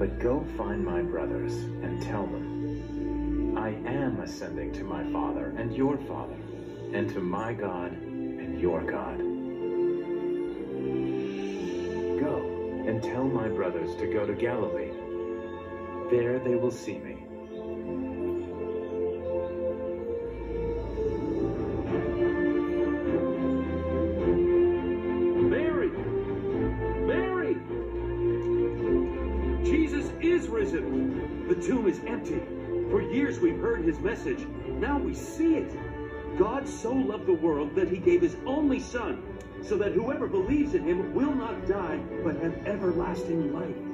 But go find my brothers and tell them, I am ascending to my Father and your Father, and to my God and your God. Go and tell my brothers to go to Galilee. There they will see me. Risen. The tomb is empty. For years we've heard his message. Now we see it. God so loved the world that he gave his only Son, so that whoever believes in him will not die, but have everlasting life.